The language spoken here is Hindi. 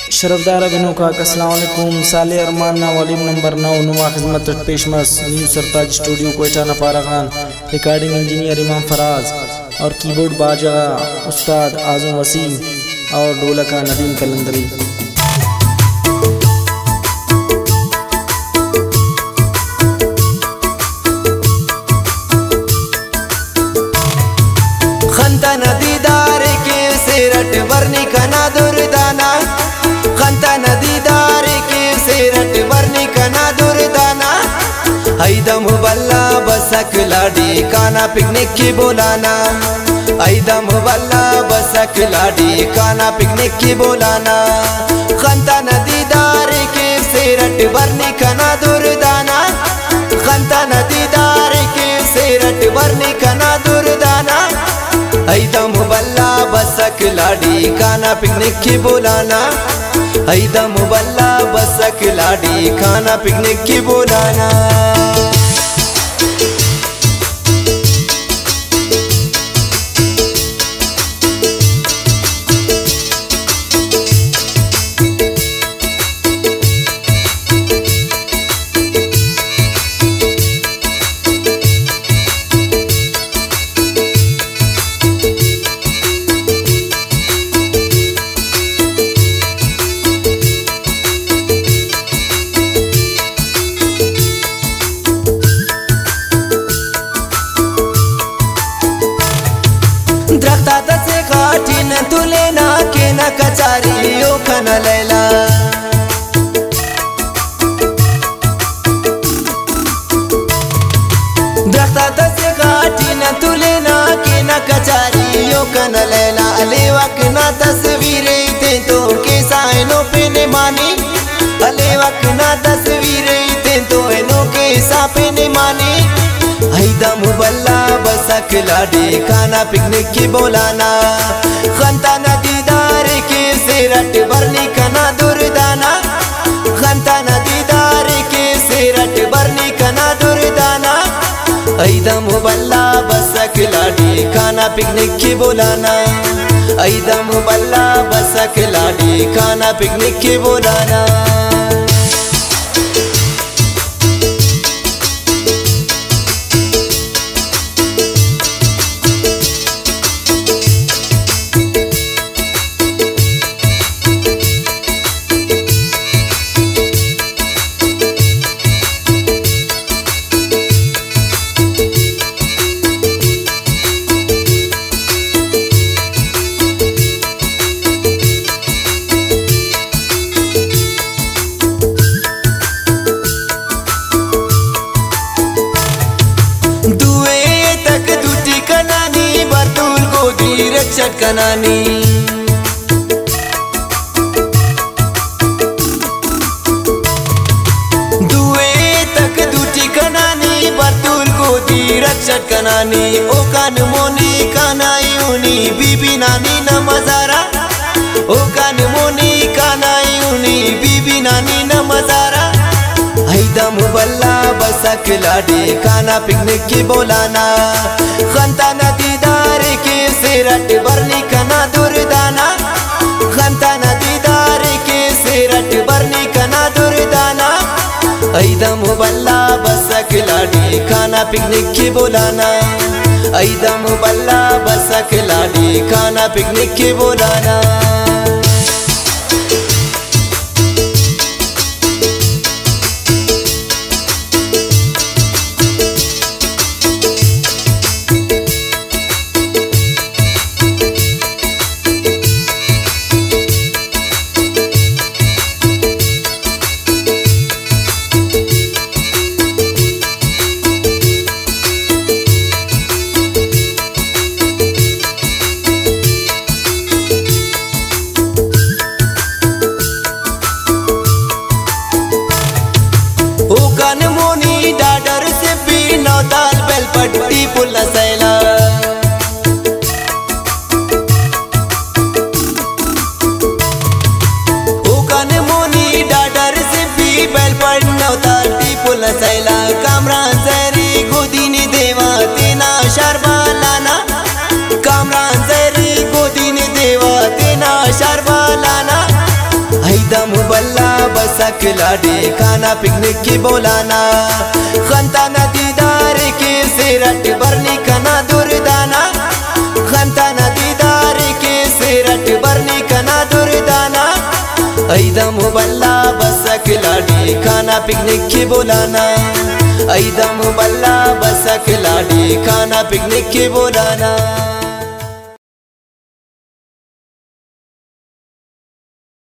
शरफदार बिनो का अस्सलाम वालेकुम। साले अरमान ना वॉल्यूम नंबर 9 नुमा खिदमत पेशमस न्यू सरताज स्टूडियो कोयटा नपारा खान। रिकॉर्डिंग इंजीनियर इमाम फराज और कीबोर्ड बाजा उस्ताद आजम वसीम और ढोलका नदीम कलंदरी। खंता नदीदार के सेरट वर्णी कना दुर्दाना, खंता नदीदार के सेरट वर्णी कना दुर्दाना। ऐदम बल्ला बसक लाडी काना पिकनिक की बोलाना, ऐदम बल्ला बसक लाडी काना पिकनिक की बोलाना। खंता नदीदार के सेरट वर्णी कना दुर्दाना, खंता नदीदार के सेरट वर्णी कना दुर्दाना। ऐदम बल्ला बसक लाडी खाना पिकनिक की बोलाना, ऐदम बल्ला बसक लाडी खाना पिकनिक की बोलाना। द्रख्ता से काटी न तुले ना के न कचारी ओ खन लैला। द्रख्ता से काटी न तुले ना के न कचारी ओ खन लैला। अले वक ना तस्वीरें थे तो के साइनों पे ने मानी, अले वक ना तस्वीरें थे तो इनो के सापे ने मानी। ऐदम बल्ला बसक लाडी खाना पिकनिक की बोलाना, खंता नदीदार के सेरट वर्णी कना दुर्दाना, खंता नदीदार के सेरट वर्णी कना दुर्दाना। ऐदम बल्ला बसक लाडी खाना पिकनिक की बोलाना, ऐदम बल्ला बसक लाडी खाना पिकनिक की बोलाना। रक्षक कनानी दुए तक दूटी कनानी बरतुल को दी रक्षक कनानी। ओ कान मोनी कानाई उनी बीबी नानी न मजारा, ओ कान मोनी कानाई उनी बीबी नानी न मजारा। ऐदम बल्ला बसक लाडी खाना पिकनिक की बोलाना, खंता नदीदार के सेरट वर्णी कना दुर्दाना, खंता नदीदार के सेरट वर्णी कना दुर्दाना। ऐदम बल्ला बसक लाडी खाना पिकनिक की बोलाना, ऐदम बल्ला बसक लाडी खाना पिकनिक की बोलाना। पट्टी पुल सैला ओकन मोनी डाडर से भी बैल पड़ना ताटी पुल सैला। कामरान सरी गोदी ने देवा तेना शर्मा लाना, कामरान सरी गोदी ने देवा तेना शर्मा लाना। बसक लाडी खाना पिकनिक की बोलाना खंता नदीदार के सेरट बरनी कना दुर्दाना खंता नदीदार के सेरट बरनी कना दुर्दाना ऐदम बल्ला बसक लाडी खाना पिकनिक की बोलाना ऐदम बल्ला बसक लाडी खाना पिकनिक की बोलाना।